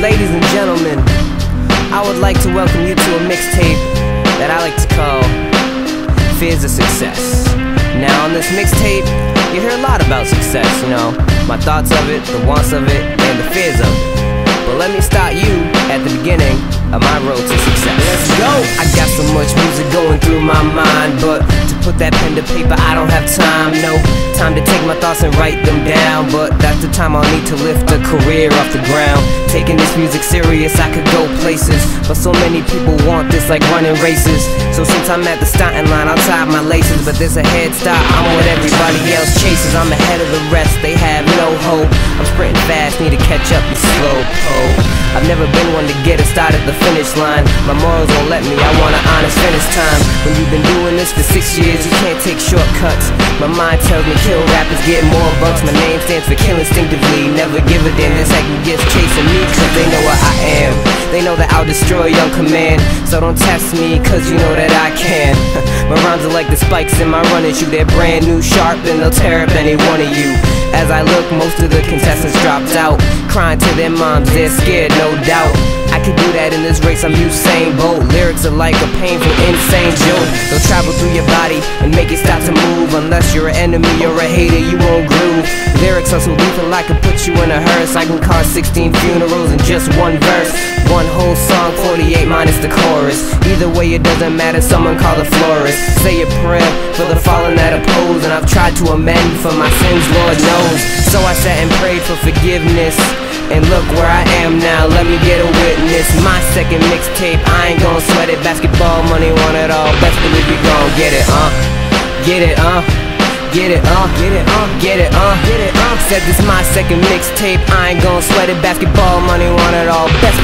Ladies and gentlemen, I would like to welcome you to a mixtape that I like to call Fears of Success. Now on this mixtape, you hear a lot about success, you know, my thoughts of it, the wants of it, and the fears of it. But let me start you at the beginning of my road to success. Let's go! I got so much music going through my mind, but to put that pen to paper I don't have time. No time to take my thoughts and write them down, but that's the time I'll need to lift a career off the ground. Taking this music serious, I could go places, but so many people want this like running races. So since I'm at the starting line, I'll tie my laces, but there's a head start, I'm what everybody else chases. I'm ahead of the rest, they have no hope. I'm sprinting fast, need to catch up and slow. I've never been one to get it started at the finish line. My morals won't let me, I want an honest finish time. When you've been doing this for 6 years, you can't take shortcuts. My mind tells me kill rappers, get more bucks. My name stands for kill instinctively, never give a damn. This acting gets chasing me cause they know what I am. They know that I'll destroy on command, so don't test me cause you know that I can. My rhymes are like the spikes in my running shoe. They're brand new, sharp, and they'll tear up any one of you. As I look, most of the contestants dropped out, crying to their moms, they're scared, no doubt. I could do that in this race, I'm Usain Bolt. Lyrics are like a painful, insane joke. They'll travel through your body and make it stop to move. Unless you're an enemy or a hater, you won't groove. Lyrics are so lethal I can put you in a hearse. I can cause 16 funerals in just one verse. One whole song, 48 minus the chorus. Either way it doesn't matter, someone call the florist. Say a prayer for the fallen that oppose, and I've tried to amend for my sins, Lord knows. So I sat and prayed for forgiveness, and look where I am now, let me get a witness. My second mixtape, I ain't gon' sweat it. Basketball money, want it all, best believe you gon' get it, get it, get it, get it, get it, get it, Said this my second mixtape, I ain't gon' sweat it. Basketball money, want it all, best